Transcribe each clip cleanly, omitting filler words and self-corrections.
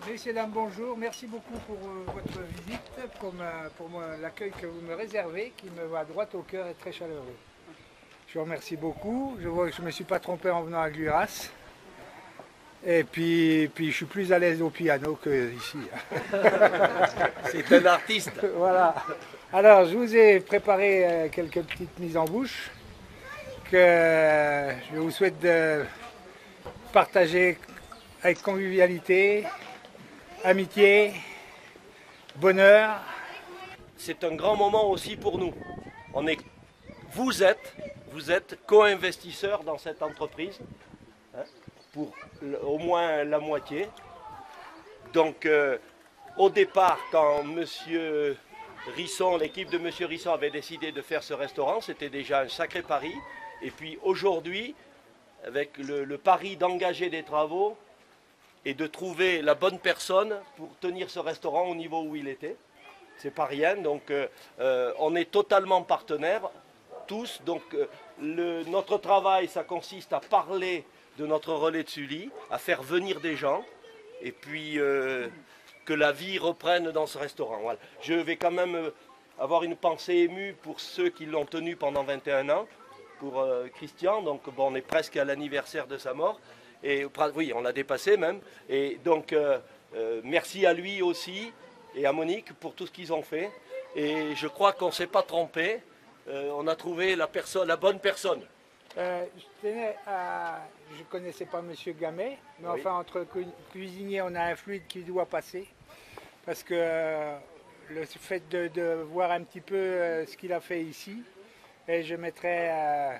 Messieurs, dames, bonjour. Merci beaucoup pour votre visite, pour l'accueil que vous me réservez, qui me va droit au cœur et très chaleureux. Je vous remercie beaucoup. Je vois que je ne me suis pas trompé en venant à Gluras. Et puis je suis plus à l'aise au piano qu'ici. C'est un artiste. Voilà. Alors, je vous ai préparé quelques petites mises en bouche que je vous souhaite de partager avec convivialité, amitié, bonheur. C'est un grand moment aussi pour nous. Vous êtes co-investisseurs dans cette entreprise, hein, pour au moins la moitié. Donc, au départ, quand Monsieur Risson, l'équipe de Monsieur Risson avait décidé de faire ce restaurant, c'était déjà un sacré pari. Et puis aujourd'hui, avec le pari d'engager des travaux et de trouver la bonne personne pour tenir ce restaurant au niveau où il était, c'est pas rien. Donc on est totalement partenaires, tous. Donc notre travail, ça consiste à parler de notre relais de Sully, à faire venir des gens, et puis que la vie reprenne dans ce restaurant. Voilà. Je vais quand même avoir une pensée émue pour ceux qui l'ont tenu pendant 21 ans, pour Christian. Donc bon, on est presque à l'anniversaire de sa mort. Et oui, on l'a dépassé même. Et donc merci à lui aussi et à Monique pour tout ce qu'ils ont fait. Et je crois qu'on ne s'est pas trompé. On a trouvé la bonne personne. Je ne connaissais pas M. Gamet, mais oui. Enfin, entre cuisiniers, on a un fluide qui doit passer. Parce que le fait de voir un petit peu ce qu'il a fait ici, et je mettrais...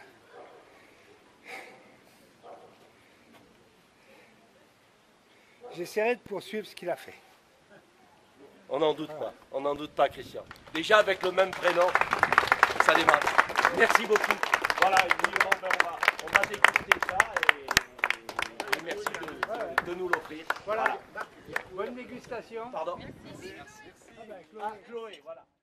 J'essaierai de poursuivre ce qu'il a fait. On n'en doute pas, on n'en doute pas, Christian. Déjà avec le même prénom, ça démarre. Merci beaucoup. Voilà, on va déguster ça et merci de nous l'offrir. Voilà. Bonne dégustation. Pardon. Merci. Ah, Chloé, voilà.